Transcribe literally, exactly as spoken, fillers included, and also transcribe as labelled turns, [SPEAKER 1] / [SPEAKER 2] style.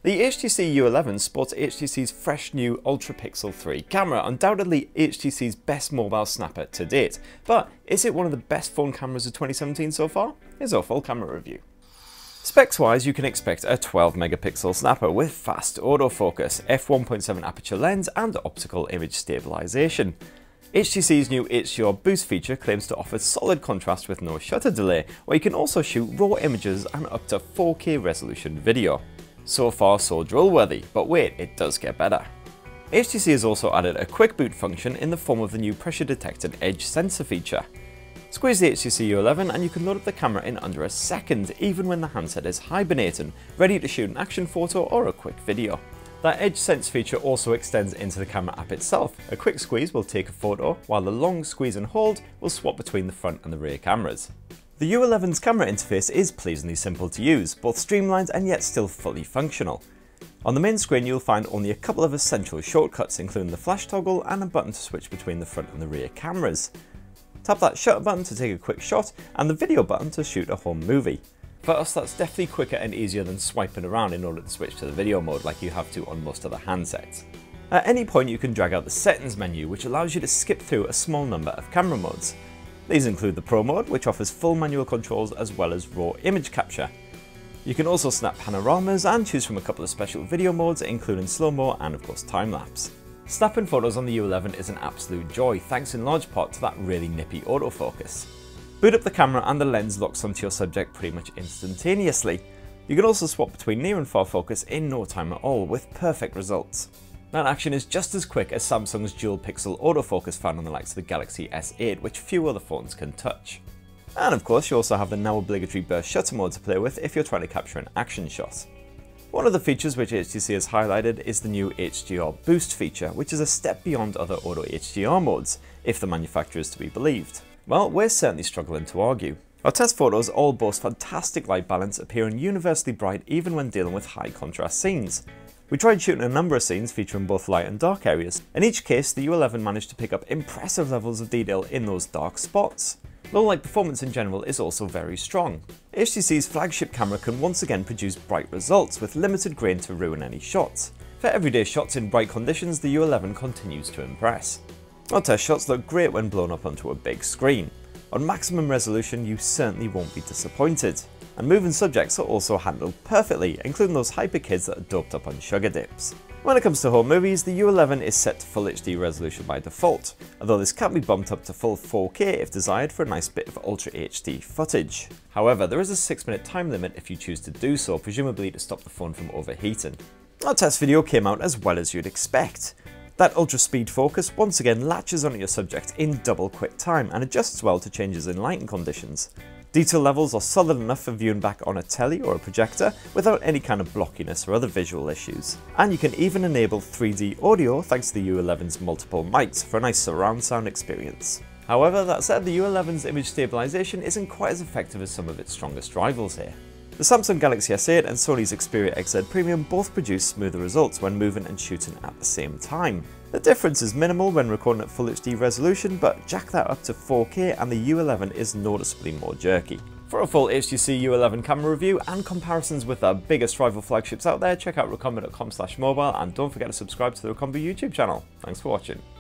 [SPEAKER 1] The H T C U eleven sports H T C's fresh new UltraPixel three camera, undoubtedly H T C's best mobile snapper to date. But is it one of the best phone cameras of twenty seventeen so far? Here's our full camera review. Specs wise, you can expect a twelve megapixel snapper with fast autofocus, f one point seven aperture lens and optical image stabilisation. H T C's new H D R Boost feature claims to offer solid contrast with no shutter delay, where you can also shoot raw images and up to four K resolution video. So far so drill-worthy, but wait, it does get better. H T C has also added a quick boot function in the form of the new pressure detected edge sensor feature. Squeeze the H T C U eleven and you can load up the camera in under a second, even when the handset is hibernating, ready to shoot an action photo or a quick video. That edge sense feature also extends into the camera app itself. A quick squeeze will take a photo, while the long squeeze and hold will swap between the front and the rear cameras. The U eleven's camera interface is pleasingly simple to use, both streamlined and yet still fully functional. On the main screen you'll find only a couple of essential shortcuts, including the flash toggle and a button to switch between the front and the rear cameras. Tap that shutter button to take a quick shot, and the video button to shoot a home movie. For us, that's definitely quicker and easier than swiping around in order to switch to the video mode like you have to on most other handsets. At any point you can drag out the settings menu, which allows you to skip through a small number of camera modes. These include the Pro mode, which offers full manual controls as well as raw image capture. You can also snap panoramas and choose from a couple of special video modes, including slow-mo and of course time-lapse. Snapping photos on the U eleven is an absolute joy, thanks in large part to that really nippy autofocus. Boot up the camera and the lens locks onto your subject pretty much instantaneously. You can also swap between near and far focus in no time at all, with perfect results. That action is just as quick as Samsung's dual pixel autofocus found on the likes of the Galaxy S eight, which few other phones can touch. And of course you also have the now obligatory burst shutter mode to play with if you're trying to capture an action shot. One of the features which H T C has highlighted is the new H D R Boost feature, which is a step beyond other auto H D R modes, if the manufacturer is to be believed. Well, we're certainly struggling to argue. Our test photos all boast fantastic light balance, appearing universally bright even when dealing with high contrast scenes. We tried shooting a number of scenes featuring both light and dark areas. In each case, the U eleven managed to pick up impressive levels of detail in those dark spots. Low light performance in general is also very strong. H T C's flagship camera can once again produce bright results with limited grain to ruin any shots. For everyday shots in bright conditions, the U eleven continues to impress. Our test shots look great when blown up onto a big screen. On maximum resolution you certainly won't be disappointed. And moving subjects are also handled perfectly, including those hyper kids that are doped up on sugar dips. When it comes to home movies, the U eleven is set to full H D resolution by default, although this can be bumped up to full four K if desired for a nice bit of Ultra H D footage. However, there is a six minute time limit if you choose to do so, presumably to stop the phone from overheating. Our test video came out as well as you'd expect. That ultra speed focus once again latches onto your subject in double quick time and adjusts well to changes in lighting conditions. Detail levels are solid enough for viewing back on a telly or a projector without any kind of blockiness or other visual issues. And you can even enable three D audio thanks to the U eleven's multiple mics for a nice surround sound experience. However, that said, the U eleven's image stabilisation isn't quite as effective as some of its strongest rivals here. The Samsung Galaxy S eight and Sony's Xperia X Z Premium both produce smoother results when moving and shooting at the same time. The difference is minimal when recording at full H D resolution, but jack that up to four K and the U eleven is noticeably more jerky. For a full H T C U eleven camera review and comparisons with the biggest rival flagships out there, check out rocombo dot com slash mobile and don't forget to subscribe to the Rocombo YouTube channel. Thanks for watching.